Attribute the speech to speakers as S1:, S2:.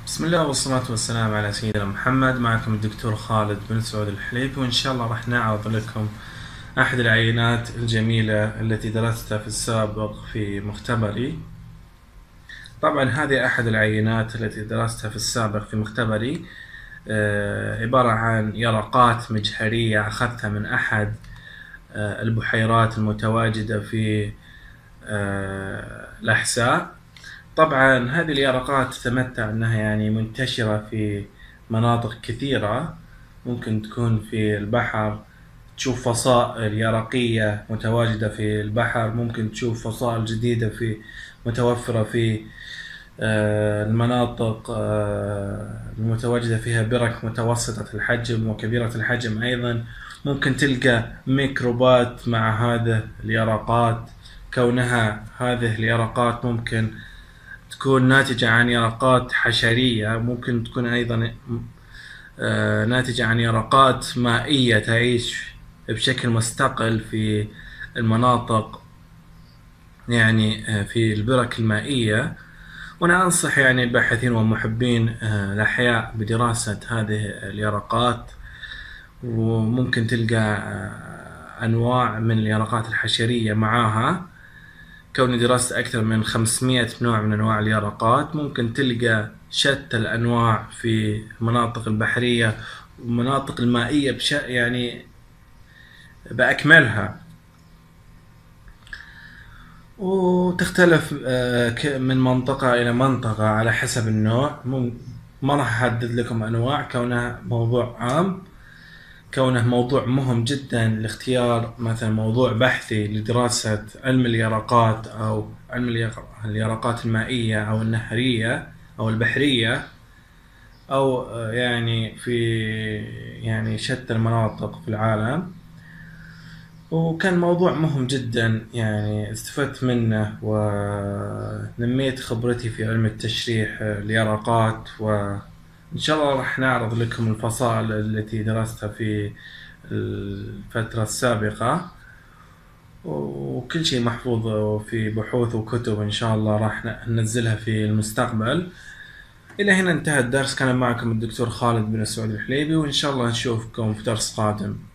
S1: بسم الله والصلاة والسلام على سيدنا محمد. معكم الدكتور خالد بن سعود الحليبي، وإن شاء الله راح نعرض لكم أحد العينات الجميلة التي درستها في السابق في مختبري. طبعا هذه أحد العينات التي درستها في السابق في مختبري، عبارة عن يرقات مجهرية أخذتها من أحد البحيرات المتواجدة في الأحساء. طبعا هذه اليرقات تتمتع أنها منتشرة في مناطق كثيرة. ممكن تكون في البحر، تشوف فصائل يرقية متواجدة في البحر، ممكن تشوف فصائل جديدة متوفرة في المناطق المتواجدة فيها برك متوسطة الحجم وكبيرة الحجم أيضا. ممكن تلقى ميكروبات مع هذه اليرقات، كونها هذه اليرقات ممكن تكون ناتجة عن يرقات حشرية، ممكن تكون أيضا ناتجة عن يرقات مائية تعيش بشكل مستقل في المناطق، في البرك المائية. وأنا أنصح الباحثين ومحبين الأحياء بدراسة هذه اليرقات. وممكن تلقى أنواع من اليرقات الحشرية معاها، كون درست أكثر من 500 نوع من أنواع اليرقات. ممكن تلقى شتى الأنواع في المناطق البحرية والمناطق المائية بأكملها، وتختلف من منطقة إلى منطقة على حسب النوع. ما راح أحدد لكم أنواع، كونها موضوع عام، كونه موضوع مهم جدا لاختيار مثلا موضوع بحثي لدراسة علم اليرقات أو علم اليرقات المائية أو النهرية أو البحرية، أو في شتى المناطق في العالم. وكان موضوع مهم جدا، استفدت منه ونميت خبرتي في علم التشريح اليرقات. وإن شاء الله راح نعرض لكم الفصائل التي درستها في الفترة السابقة، وكل شيء محفوظ في بحوث وكتب إن شاء الله راح ننزلها في المستقبل. إلى هنا انتهى الدرس. كان معكم الدكتور خالد بن سعود الحليبي، وإن شاء الله نشوفكم في درس قادم.